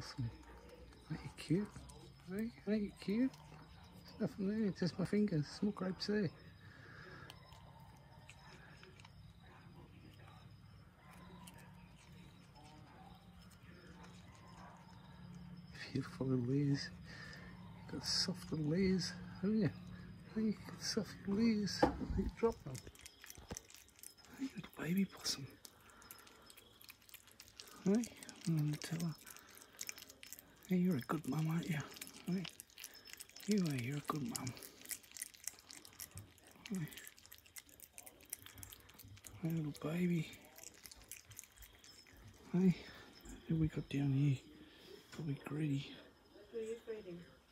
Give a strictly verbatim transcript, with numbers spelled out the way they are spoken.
possum. Ain't you cute? Hey, ain't you cute? There's nothing there, just my fingers, small grapes there. Beautiful little ears. You've got soft little ears, haven't you? Hey, you've got soft little ears. You drop them. Hey, little baby possum. Hey, oh, Nutella. Hey, you're a good mum, aren't you? Hey, you are, you're a good mum. Hey. Hey, little baby. Hey, who we got down here? Probably greedy. Who are you feeding?